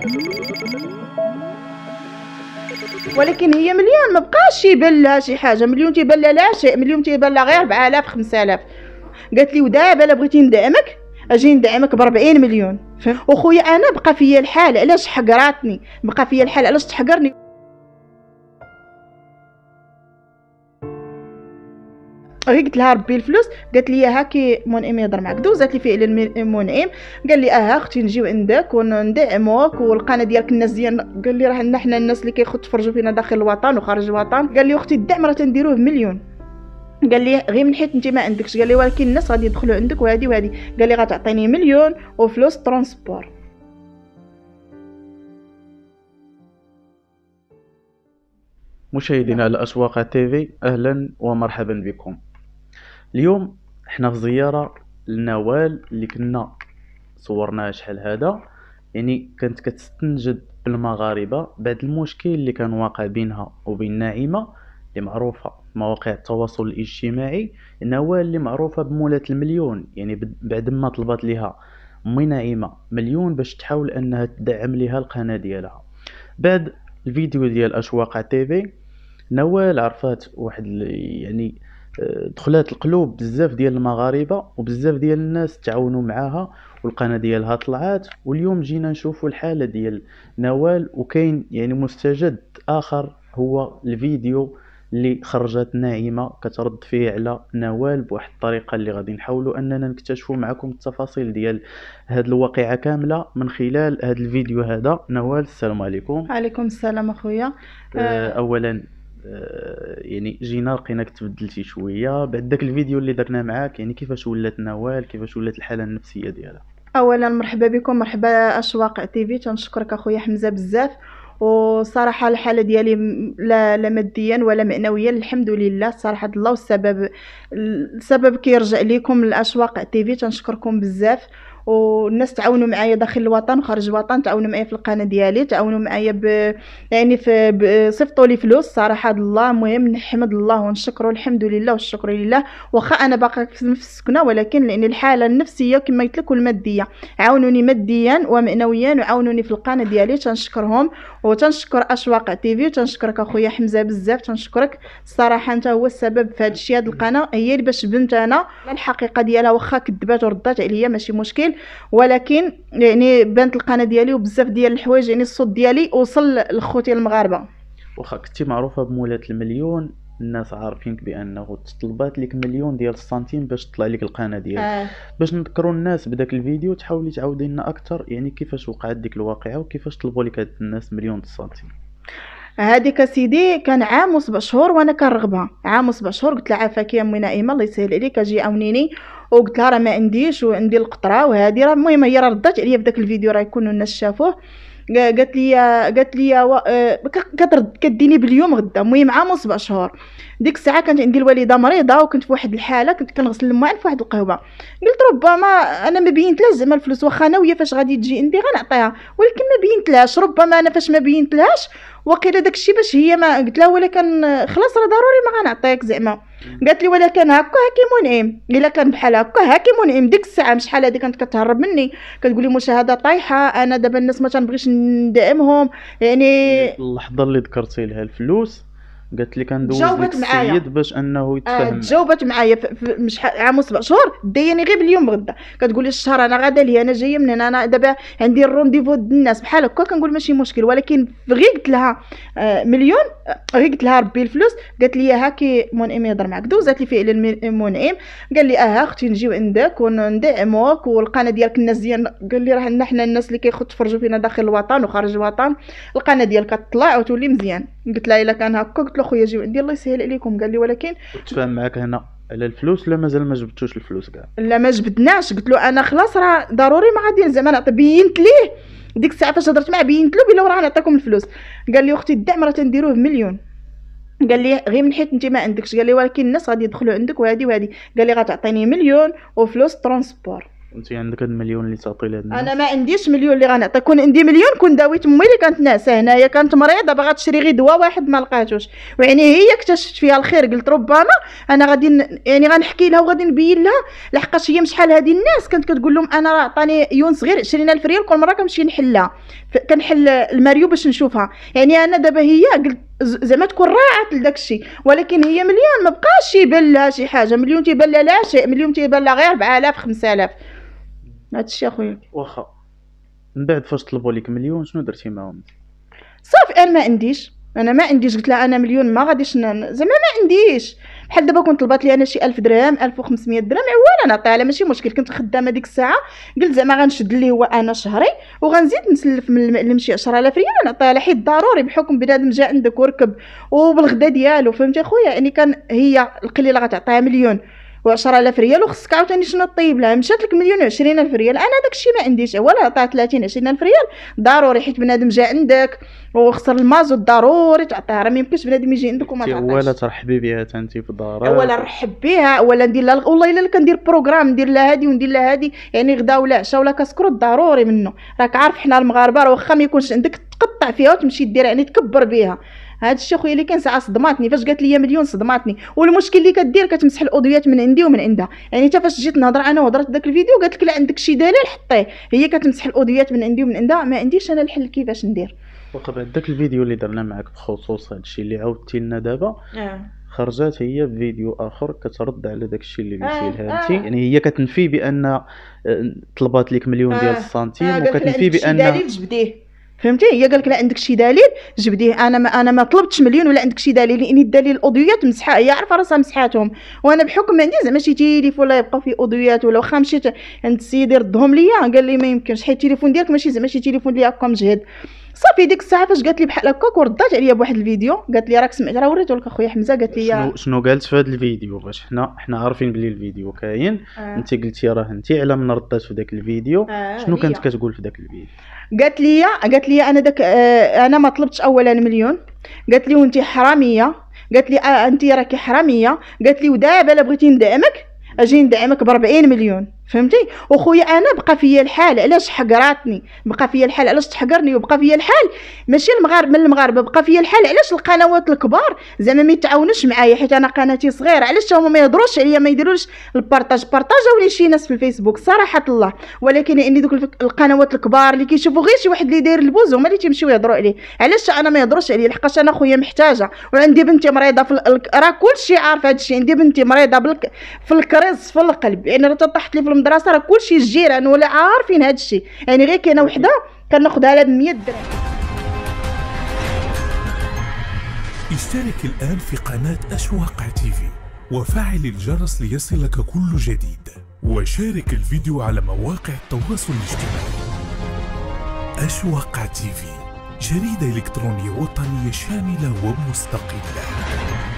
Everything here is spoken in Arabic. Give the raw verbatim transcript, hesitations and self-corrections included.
ولكن هي مليون ما بقاش يبان لها شي حاجه، مليون تيبان لها لا شيء، مليون تيبان لها غير أربعة آلاف خمسة آلاف. قالت لي ودابا الا بغيتي ندعمك اجي ندعمك ب أربعين مليون. وخويا انا بقى فيا الحال علاش حقراتني، بقى فيا الحال علاش تحقرني. غير قلت لها ربي الفلوس، قالت لي هاكي منعم يهضر معاك، دوزات لي فعلا منعم قال لي اه اختي نجيو عندك وندعموك والقناه ديالك الناس ديالنا. قال لي راه حنا الناس اللي كيتفرجوا فينا داخل الوطن وخارج الوطن. قال لي اختي الدعم راه تنديروه بمليون. قال لي غير من حيت انت ما عندكش، قال لي ولكن الناس غادي يدخلوا عندك وهادي وهادي. قال لي غتعطيني مليون وفلوس ترونسبور. مشاهدينا على أشواق تيفي، أهلا ومرحبا بكم. اليوم احنا في زيارة لنوال اللي كنا صورناها شحال هذا، يعني كانت كتستنجد بالمغاربة بعد المشكل اللي كان واقع بينها وبين ناعمة اللي معروفة في مواقع التواصل الاجتماعي. نوال اللي معروفة بمولة المليون، يعني بعد ما طلبت لها مي ناعمة مليون باش تحاول انها تدعم لها القناة ديالها. بعد الفيديو ديال أشواق تيفي نوال عرفات واحد يعني دخلات القلوب بزاف ديال المغاربه وبزاف ديال الناس تعاونوا معاها والقناه ديالها طلعات. واليوم جينا نشوفوا الحاله ديال نوال، وكاين يعني مستجد اخر هو الفيديو اللي خرجت ناعمه كترد فيه على نوال بواحد الطريقه اللي غادي نحاولوا اننا نكتشفوا معكم التفاصيل ديال هذه الواقعه كامله من خلال هذا الفيديو هذا. نوال السلام عليكم. عليكم السلام اخويا. أه اولا يعني جينا لقيناك تبدلتي شويه بعد داك الفيديو اللي درنا معاك، يعني كيفاش ولات نوال، كيفاش ولات الحاله النفسيه ديالها؟ اولا مرحبا بكم، مرحبا اشواق تيفي. تنشكرك اخويا حمزه بزاف. وصراحه الحاله ديالي لا, لا ماديا ولا معنويا الحمد لله، صراحه الله. والسبب السبب كيرجع لكم الاشواق تيفي، تنشكركم بزاف. والناس تعاونوا معايا داخل الوطن وخارج الوطن، تعاونوا معايا في القناه ديالي، تعاونوا معايا ب يعني في صيفطوا لي فلوس صراحه الله. المهم نحمد الله ونشكره الحمد لله والشكر لله. واخا انا باقا في نفس السكنه، ولكن لان الحاله النفسيه كما قلت لك والماديه عاونوني ماديا ومعنويا وعاونوني في القناه ديالي، تنشكرهم. وتنشكر اشواق تيفي وتنشكرك اخويا حمزه بزاف، تنشكرك الصراحه. انت هو السبب في هذا الشيء. هذه القناه هي اللي باش بنت انا الحقيقه ديالها، واخا كذبات وردات عليا ماشي مشكل، ولكن يعني بانت القناه ديالي وبزاف ديال الحوايج، يعني الصوت ديالي وصل لخوتي المغاربه. واخا كنتي معروفه بمولات المليون، الناس عارفينك بانه طلبات لك مليون ديال السنتيم باش تطلع لك القناه ديالك. آه. باش نذكروا الناس بداك الفيديو تحاولي تعاودي لنا اكثر، يعني كيفاش وقعت ديك الواقعه وكيفاش طلبوا لك هاد الناس مليون السنتيم. هذيك سيدي كان عام وسبع شهور وانا كنرغبها، عام وسبع شهور. قلت لها عافاك يا امي نائمه الله يسهل عليك اجي عاونيني. وقلت لها راه ما عنديش وعندي القطره وهذه راه. المهم هي راه ردات عليا في داك الفيديو، راه يكونوا الناس شافوه. قالت لي قالت لي كترد كديني باليوم غدا. المهم عام وسبع شهور. ديك الساعه كانت عندي الوالده مريضه وكنت في واحد الحاله، كنت كنغسل الماء في واحد القهوه. قلت ربما انا ما بينتلاش زعما الفلوس، واخا انا وهي فاش غادي تجي عندي غنعطيها، ولكن ما بينتلهاش. ربما انا فاش ما بينتلهاش وقيله داكشي باش هي ما. قلت لها ولكن خلاص راه ضروري ما غنعطيك زعما. قالت لي ولكن هكا هاكي منعم، الا كان بحال هكا هاكي منعم. ديك الساعه شحال هذه كانت كتهرب مني، كتقول لي مشاهده طايحه، انا دابا الناس ما تنبغيش ندعمهم. يعني اللحظه اللي ذكرتي لها الفلوس قالت لي كندوز لك السيد باش انه يتفاهم. آه جاوبت معايا مش عام وسبع شهور ديني غير باليوم بغدا. كتقول لي الشهر انا غادا لي انا جايه من هنا، انا دابا عندي الرونديفو د الناس بحال هكا. كنقول ماشي مشكل، ولكن غير قلت لها آه مليون، غير قلت لها ربي الفلوس. قالت لي هاكي منعم يهضر معاك، دوزات لي فعلا منعم قال لي اه اختي نجيو عندك وندعموك والقناه ديالك الناس ديالنا. قال لي راه حنا الناس اللي كيتفرجوا فينا داخل الوطن وخارج الوطن، القناه ديالك تطلع وتولي مزيان. قلت لها الا كان هكا، قلت له خويا جيو عندي الله يسهل عليكم. قال لي ولكن تفاهم معاك هنا على الفلوس ولا مازال ما جبتوش الفلوس كاع؟ لا ما جبدناش. قلت له انا خلاص راه ضروري ما غادي زعما نعطي. بينت ليه ديك الساعه فاش هضرت معاه، بينت له بلا راه نعطيكم الفلوس. قال لي اختي الدعم راه تنديروه بمليون. قال لي غير من حيت انت ما عندكش. قال لي ولكن الناس غادي يدخلوا عندك وهذه وهذه. قال لي غتعطيني مليون وفلوس ترونسبور. انت عندك هاد المليون اللي تعطي لهاد الناس؟ انا ما عنديش مليون اللي غنعطي. كون عندي مليون كون داويت امي اللي كانت ناعسه هنايا، كانت مريضه باغا تشري غير دواء واحد ما لقاتوش، ويعني هي اكتشفت فيها الخير. قلت ربما انا غادي ن... يعني غنحكي لها وغادي نبين لها، لحقاش هي شحال هذه الناس كانت كتقول لهم انا راه عطاني يونس غير عشرين ألف ريال كل مره كنمشي نحلها، كنحل الماريو باش نشوفها. يعني انا دابا هي قلت زعما تكون راعت لداك الشيء، ولكن هي مليون ما بقاش يبان لها شي حاجه. مليون تيبان لها لا شيء، مليون تيبان لها غير أربعة آلاف خمسة آلاف. هادشي اخويا. واخا من بعد فاش طلبوا لك مليون شنو درتي معاهم؟ صافي انا ما عنديش، انا ما عنديش. قلت لها انا مليون ما غاديش زعما ما عنديش. بحال دابا كنت طلبات لي انا شي ألف درهم ألف وخمسمية درهم عوال نعطيها لها ماشي مشكل. كنت خدامه ديك الساعه، قلت زعما غنشد اللي هو انا شهري وغنزيد نسلف من المعلم شي عشرة آلاف ريال نعطيها لها، حيت ضروري بحكم بنادم جا عندك وركب وبالغدا ديالو، فهمتي خويا. يعني كان هي القليله غتعطيها مليون وعشرة آلاف ريال وخصك عاوتاني شنو طيب لها. مشات لك مليون وعشرين ألف ريال، انا داكشي ما عنديش. ولا عطات ثلاثين عشرين ألف ريال ضروري، حيت بنادم جا عندك وخسر المازوت ضروري تعطيها. راه ما يمكنش بنادم يجي عندك وما تعطيش. ولا ترحبي بها حتى انت في دارك، ولا نرحب بها ولا ندير لها. والله الا كندير بروغرام ندير لها هادي وندير لها هادي، يعني غدا ولا عشاء ولا كسكروت ضروري منه. راك عارف حنا المغاربه راه واخا ما يكونش عندك تقطع فيها وتمشي دير يعني تكبر بها. هاد الشيء خويا اللي كان ساعه صدماتني فاش قالت لي مليون، صدماتني. والمشكل اللي كدير كتمسح الاوديوات من عندي ومن عندها. يعني حتى فاش جيت نهضر انا وهضرت داك الفيديو قالت لك لا عندك شي دليل حطيه، هي كتمسح الاوديوات من عندي ومن عندها. ما عنديش انا الحل كيفاش ندير. واخا بعد داك الفيديو اللي درنا معك بخصوص هادشي اللي عاودتي لنا دابا، اه خرجت هي بفيديو اخر كترد على داكشي اللي قلتي آه لها انت. آه. يعني هي كتنفي بان آه، طلبات لك مليون ديال آه. السنتيم، آه وكتنفي بان شي دليل جبديه، فهمتي. هي قالك لا عندك شي دليل جبديه. انا ما انا ما طلبتش مليون ولا عندك شي دليل، لان الدليل الاوديوات مسحه، هي عارفه راسها مسحاتهم. وانا بحكم ما عندي زعما شي تليفون ولا يبقى فيه اوديوات، ولا واخا مشيت عند السيد يردهم ليا قال لي ما يمكنش، حيت التليفون ديالك ماشي زعما شي تليفون اللي هكا مجهد. صافي ديك الساعه فاش قالت لي بحال هكاك وردات عليا بواحد الفيديو، قالت لي راك سمعت راه وريته لك اخويا حمزه. قالت لي شنو شنو قالت في هذا الفيديو؟ باش حنا حنا عارفين بلي الفيديو كاين. آه. انت قلتي راه انت على من ردات في داك الفيديو. آه شنو كانت هي. كتقول في داك الفيديو؟ قالت لي قالت لي انا داك آه انا ما طلبتش اولا مليون. قالت لي وانت حراميه. قالت لي آه انت راكي حراميه. قالت لي ودابا الا بغيتي ندعمك اجي ندعمك ب أربعين مليون، فهمتي. وخويا انا بقى فيا الحال علاش حقراتني، بقى فيا الحال علاش تحقرني، وبقى فيا الحال ماشي المغاربه من المغاربه، بقى فيا الحال علاش القنوات الكبار زعما ما يتعاونوش معايا، حيت انا قناتي صغيره. علاش هما ما يهضروش عليا، ما يديروش البارطاج. بارطاجاوني شي ناس في الفيسبوك صراحه الله، ولكن يعني دوك القنوات الكبار اللي كيشوفوا غير شي واحد اللي داير البوز هما اللي تيمشيو يهضروا عليه. علاش انا ما يهضروش عليا؟ لحقاش انا خويا محتاجه، وعندي بنتي مريضه في ال... راه كلشي عارف هادشي. عندي بنتي مريضه بالك... في الكريز في القلب، يعني راه طاحت لي في المدرسه، راه كلشي الجيران ولا عارفين هادشي. يعني غير كاينه وحده كناخذها لها ب مية درهم. اشترك الآن في قناة أشواق تيفي وفعل الجرس ليصلك كل جديد، وشارك الفيديو على مواقع التواصل الاجتماعي. أشواق تيفي، جريدة إلكترونية وطنية شاملة ومستقلة.